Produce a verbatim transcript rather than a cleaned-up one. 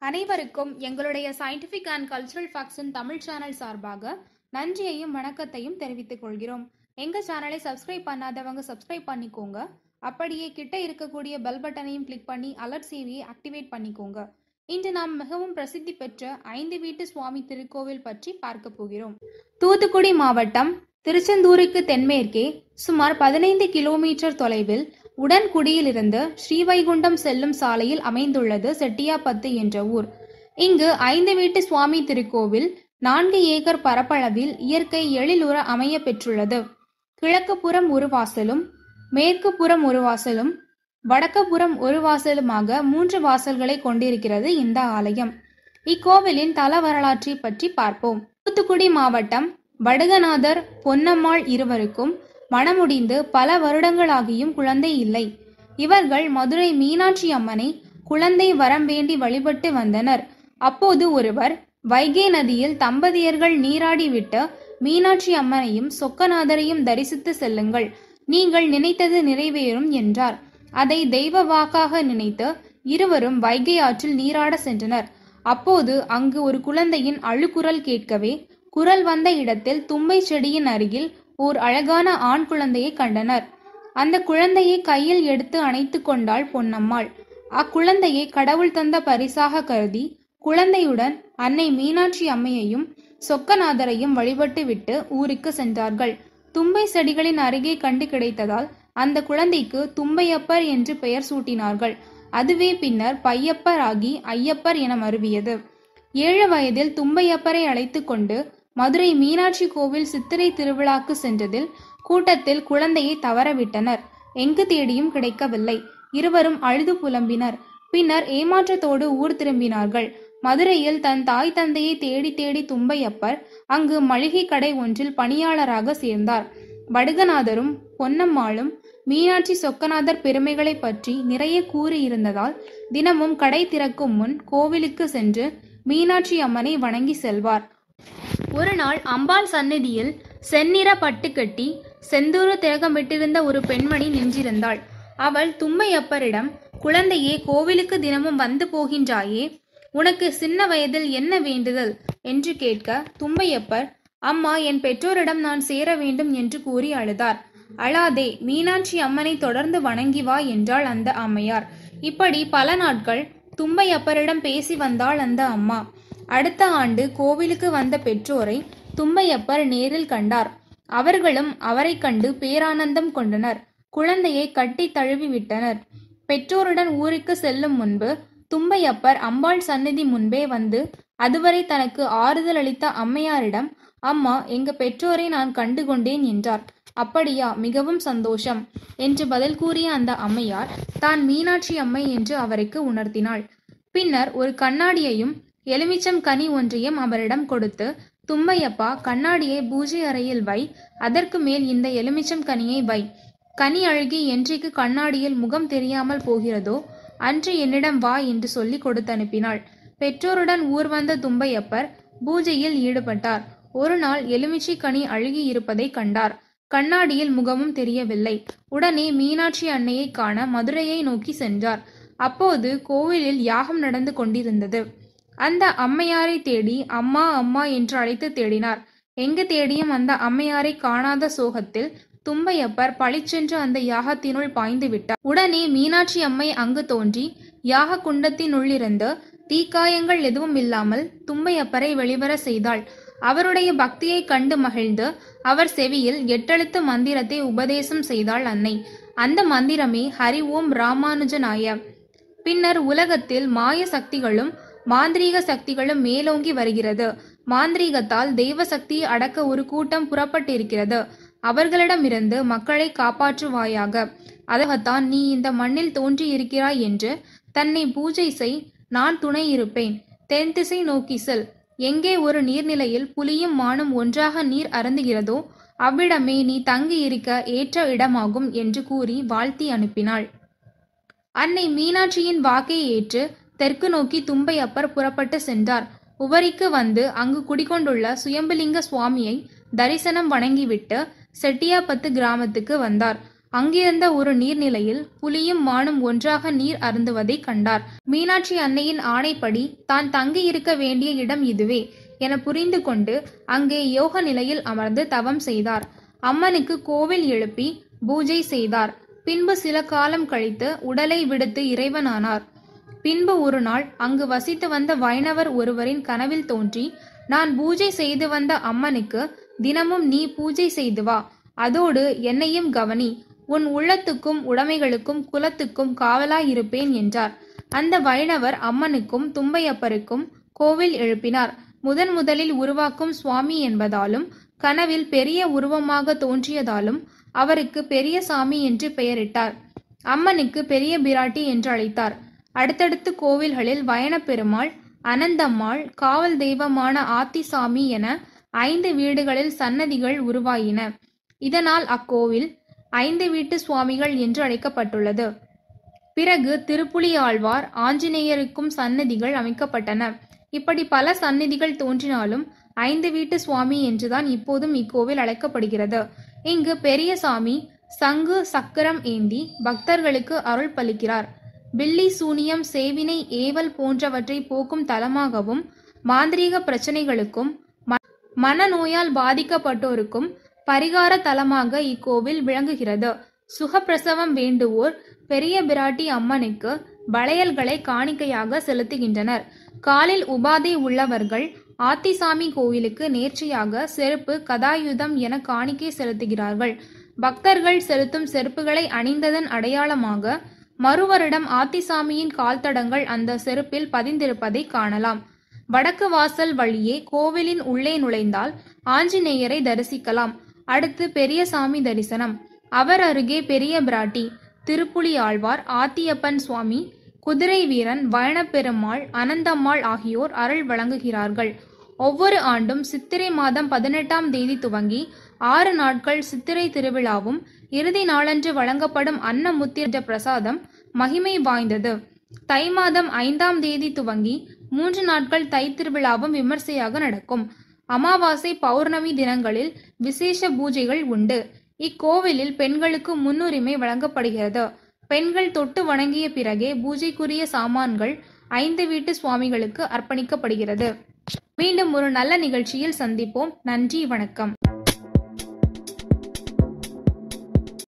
அனைவருக்கும் எங்களுடைய scientific and cultural ஃபேக்ட்ஸின் தமிழ் சேனல் சார்பாக நன்றியையும் வணக்கத்தையும் தெரிவித்துக் கொள்கிறோம். எங்க சேனலை சப்ஸ்கிரைப் பண்ணாதவங்க சப்ஸ்கிரைப் பண்ணிக்கோங்க. அப்படியே கிட்ட இருக்கக்கூடிய பெல் பட்டனையும் கிளிக் பண்ணி அலர்ட் சேவையை ஆக்டிவேட் பண்ணிக்கோங்க. இன்று நாம் மிகவும் பிரசித்தி பெற்ற ஐந்து வீட்டு சுவாமி திருக்கோவில் பற்றி பார்க்க போகிறோம். தூத்துக்குடி மாவட்டம் திருச்செந்தூருக்கு தென்மேற்கே சுமார் பதினைந்து கிலோமீட்டர் தொலைவில் உடன்குடியிலிருந்து ஸ்ரீவைகுண்டம் செல்லும் சாலையில் அமைந்துள்ளது செட்டியாபத்து என்ற ஊர். இங்கு ஐந்து வீட்டு சுவாமி திருக்கோவில் நான்கு ஏக்கர் பரப்பளவில் இயற்கை எழிலுற அமைய பெற்றுள்ளது. கிழக்கு புறம் ஒரு வாசலும் மேற்கு புறம் ஒரு வாசலும் வடக்கு புறம் ஒரு வாசலுமாக மூன்று வாசல்களை கொண்டிருக்கிறது இந்த ஆலயம். இக்கோவிலின் தல வரலாற்றை பற்றி பார்ப்போம். தூத்துக்குடி மாவட்டம் வடுகநாதர் பொன்னம்மாள் இருவருக்கும் மணமுடிந்து பல வருடங்களாகியும் குழந்தை இல்லை. இவர்கள் மதுரை மீனாட்சி அம்மனை குழந்தை வரம் வேண்டி வழிபட்டு வந்தனர். அப்போது ஒருவர் வைகை நதியில் தம்பதியர்கள் நீராடிவிட்டு மீனாட்சி அம்மனையும் சொக்கநாதரையும் தரிசித்து செல்லுங்கள், நீங்கள் நினைத்தது நிறைவேறும் என்றார். அதை தெய்வ வாக்காக நினைத்து இருவரும் வைகை ஆற்றில் நீராட சென்றனர். அப்போது அங்கு ஒரு குழந்தையின் அழுகுரல் கேட்கவே குரல் வந்த இடத்தில் தும்பை செடியின் அருகில் ஓர் அழகான ஆண் குழந்தையை கண்டனர். அந்த குழந்தையை கையில் எடுத்து அணைத்து கொண்டாள் பொன்னம்மாள். அக்குழந்தையை கடவுள் தந்த பரிசாக கருதி குழந்தையுடன் அன்னை மீனாட்சி அம்மையையும் சொக்கநாதரையும் வழிபட்டு விட்டு ஊருக்கு சென்றார்கள். தும்பை செடிகளின் அருகே கண்டு கிடைத்ததால் அந்த குழந்தைக்கு தும்பையப்பர் என்று பெயர் சூட்டினார்கள். அதுவே பின்னர் பையப்பர் ஆகி ஐயப்பர் என மருவியது. ஏழு வயதில் தும்பையப்பரை அழைத்து கொண்டு மதுரை மீனாட்சி கோவில் சித்திரை திருவிழாக்கு சென்றதில் கூட்டத்தில் குழந்தையை தவறவிட்டனர். எங்கு தேடியும் கிடைக்கவில்லை. இருவரும் அழுது புலம்பினர். பின்னர் ஏமாற்றத்தோடு ஊர் திரும்பினார்கள். மதுரையில் தன் தாய் தந்தையை தேடி தேடி தும்பையப்பர் அங்கு மளிகை கடை ஒன்றில் பணியாளராக சேர்ந்தார். வடுகநாதரும் பொன்னம்மாளும் மீனாட்சி சொக்கநாதர் பெருமைகளை பற்றி நிறைய கூறியிருந்ததால் தினமும் கடை திறக்கும் முன் கோவிலுக்கு சென்று மீனாட்சி அம்மனை வணங்கி செல்வார். ஒரு நாள் அம்பாள் சந்நிதியில் செந்நிற பட்டு கட்டி செந்தூர திலகமிட்டிருந்த ஒரு பெண்மணி நின்றிருந்தாள். அவள் தும்பையப்பரிடம், குழந்தையே, கோவிலுக்கு தினமும் வந்து போகின்றாயே, உனக்கு சின்ன வயதில் என்ன வேண்டுதல் என்று கேட்க தும்பையப்பர், அம்மா, என் பெற்றோரிடம் நான் சேர வேண்டும் என்று கூறி அழுதார். அழாதே, மீனாட்சி அம்மனை தொடர்ந்து வணங்கி வா என்றாள் அந்த அம்மையார். இப்படி பல நாட்கள் தும்பையப்பரிடம் பேசி வந்தாள் அந்த அம்மா. அடுத்த ஆண்டு கோவிலுக்கு வந்த பெற்றோரை தும்பையப்பர் நேரில் கண்டார். அவர்களும் அவரை கண்டு பேரானந்தம் கொண்டனர். குழந்தையை கட்டி தழுவி விட்டனர். பெற்றோருடன் ஊருக்கு செல்லும் முன்பு தும்பையப்பர் அம்பாள் சந்நிதி முன்பே வந்து அதுவரை தனக்கு ஆறுதல் அளித்த அம்மையாரிடம், அம்மா, எங்க பெற்றோரை நான் கண்டு கொண்டேன் என்றார். அப்படியா, மிகவும் சந்தோஷம் என்று பதில் கூறிய அந்த அம்மையார் தான் மீனாட்சி அம்மை என்று அவருக்கு உணர்த்தினாள். பின்னர் ஒரு கண்ணாடியையும் எலுமிச்சம் கனி ஒன்றையும் அவரிடம் கொடுத்து, தும்பையப்பா, கண்ணாடியை பூஜை அறையில் வை, அதற்கு மேல் இந்த எலுமிச்சம் கனியை வை. கனி அழுகி என்றைக்கு கண்ணாடியில் முகம் தெரியாமல் போகிறதோ அன்று என்னிடம் வா என்று சொல்லி கொடுத்து அனுப்பினாள். பெற்றோருடன் ஊர் வந்த தும்பையப்பர் பூஜையில் ஈடுபட்டார். ஒரு நாள் எலுமிச்சை கனி அழுகி இருப்பதை கண்டார். கண்ணாடியில் முகமும் தெரியவில்லை. உடனே மீனாட்சி அன்னையை காண மதுரையை நோக்கி சென்றார். அப்போது கோவிலில் யாகம் நடந்து கொண்டிருந்தது. அந்த அம்மையாரை தேடி அம்மா அம்மா என்று அழைத்து தேடினார். எங்கு தேடியும் அந்த அம்மையாரை காணாத சோகத்தில் தும்பையப்பர் பளிச்சென்று அந்த யாகத்தினுள் பாய்ந்து விட்டார். உடனே மீனாட்சி அம்மை அங்கு தோன்றி யாக குண்டத்தினுள்ளிருந்து தீக்காயங்கள் எதுவும் இல்லாமல் தும்பையப்பரை வெளிவர செய்தாள். அவருடைய பக்தியை கண்டு மகிழ்ந்து அவர் செவியில் எட்டெழுத்து மந்திரத்தை உபதேசம் செய்தாள் அன்னை. அந்த மந்திரமே ஹரி ஓம் ராமானுஜனாய. பின்னர் உலகத்தில் மாய சக்திகளும் மாந்திரீக சக்திகளும் மேலோங்கி வருகிறது. மாந்திரீகத்தால் தெய்வ சக்தியை அடக்க ஒரு கூட்டம் புறப்பட்டிருக்கிறது. அவர்களிடமிருந்து மக்களை காப்பாற்றுவாயாக. அதற்காகத்தான் நீ இந்த மண்ணில் தோன்றி இருக்கிறாய் என்று தன்னை பூஜை செய், நான் துணை இருப்பேன். தென் திசை நோக்கி செல். எங்கே ஒரு நீர்நிலையில் புலியும் மானும் ஒன்றாக நீர் அருந்துகிறதோ அவ்விடமே நீ தங்கி இருக்க ஏற்ற இடமாகும் என்று கூறி வாழ்த்தி அனுப்பினாள். அன்னை மீனாட்சியின் வாக்கை ஏற்று தெற்கு நோக்கி தும்பையப்பர் புறப்பட்டு சென்றார். உவரிக்கு வந்து அங்கு குடிகொண்டுள்ள சுயம்புலிங்க சுவாமியை தரிசனம் வணங்கிவிட்டு செட்டியாபத்து கிராமத்துக்கு வந்தார். அங்கிருந்த ஒரு நீர்நிலையில் புலியும் மானும் ஒன்றாக நீர் அருந்துவதை கண்டார். மீனாட்சி அன்னையின் ஆணைப்படி தான் தங்கியிருக்க வேண்டிய இடம் இதுவே என புரிந்து கொண்டு அங்கே யோக நிலையில் அமர்ந்து தவம் செய்தார். அம்மனுக்கு கோவில் எழுப்பி பூஜை செய்தார். பின்பு சில காலம் கழித்து உடலை விடுத்து இறைவனானார். பின்பு ஒரு நாள் அங்கு வசித்து வந்த வைணவர் ஒருவரின் கனவில் தோன்றி, நான் பூஜை செய்து வந்த அம்மனுக்கு தினமும் நீ பூஜை செய்து வா, அதோடு என்னையும் கவனி, உன் உள்ளத்துக்கும் உடைமைகளுக்கும் குலத்துக்கும் காவலாயிருப்பேன் என்றார். அந்த வைணவர் அம்மனுக்கும் தும்பையப்பருக்கும் கோவில் எழுப்பினார். முதன் முதலில் உருவாக்கும் சுவாமி என்பதாலும் கனவில் பெரிய உருவமாக தோன்றியதாலும் அவருக்கு பெரிய சாமி என்று பெயரிட்டார். அம்மனுக்கு பெரிய பிராட்டி என்று அழைத்தார். அடுத்தடுத்து கோவில்களில் வயனப்பெருமாள், அனந்தம்மாள், காவல் தெய்வமான ஆத்திசாமி என ஐந்து வீடுகளில் சன்னதிகள் உருவாயின. இதனால் அக்கோவில் ஐந்து வீட்டு சுவாமிகள் என்று அழைக்கப்பட்டுள்ளது. பிறகு திருப்புலி ஆழ்வார் ஆஞ்சநேயருக்கும் சன்னதிகள் அமைக்கப்பட்டன. இப்படி பல சன்னதிகள் தோன்றினாலும் ஐந்து வீட்டு சுவாமி என்றுதான் இப்போதும் இக்கோவில் அழைக்கப்படுகிறது. இங்கு பெரியசாமி சங்கு சக்கரம் ஏந்தி பக்தர்களுக்கு அருள் பலிக்கிறார். பில்லி சூனியம், சேவினை, ஏவல் போன்றவற்றை போக்கும் தலமாகவும், மாந்திரீக பிரச்சனைகளுக்கும் மனநோயால் பாதிக்கப்பட்டோருக்கும் பரிகார தலமாக இக்கோவில் விளங்குகிறது. சுகப்பிரசவம் வேண்டுவோர் பெரிய பிராட்டி அம்மனுக்கு வளையல்களை காணிக்கையாக செலுத்துகின்றனர். காலில் உபாதை உள்ளவர்கள் ஆத்திசாமி கோவிலுக்கு நேர்ச்சியாக செருப்பு, கதாயுதம் என காணிக்கை செலுத்துகிறார்கள். பக்தர்கள் செலுத்தும் செருப்புகளை அணிந்ததன் அடையாளமாக மறுவருடம் ஆத்திசாமியின் கால்தடங்கள் அந்த செருப்பில் பதிந்திருப்பதை காணலாம். வடக்கு வாசல் வழியே கோவிலின் உள்ளே நுழைந்தால் ஆஞ்சநேயரை தரிசிக்கலாம். அடுத்து பெரியசாமி தரிசனம். அவர் அருகே பெரிய பிராட்டி, திருப்புலி ஆழ்வார், ஆத்தியப்பன் சுவாமி, குதிரை வீரன், வயனப்பெருமாள், அனந்தம்மாள் ஆகியோர் அருள் வழங்குகிறார்கள். ஒவ்வொரு ஆண்டும் சித்திரை மாதம் பதினெட்டாம் தேதி துவங்கி ஆறு நாட்கள் சித்திரை திருவிழாவும், இறுதி நாளன்று வழங்கப்படும் அன்னமுத்திர பிரசாதம் மகிமை வாய்ந்தது. தை மாதம் ஐந்தாம் தேதி துவங்கி மூன்று நாட்கள் தை திருவிழாவும் விமர்சையாக நடக்கும். அமாவாசை, பௌர்ணமி தினங்களில் விசேஷ பூஜைகள் உண்டு. இக்கோவிலில் பெண்களுக்கு முன்னுரிமை வழங்கப்படுகிறது. பெண்கள் தொட்டு வணங்கிய பிறகே பூஜைக்குரிய சாமான்கள் ஐந்து வீட்டு சுவாமிகளுக்கு அர்ப்பணிக்கப்படுகிறது. மீண்டும் ஒரு நல்ல நிகழ்ச்சியில் சந்திப்போம். நன்றி, வணக்கம்.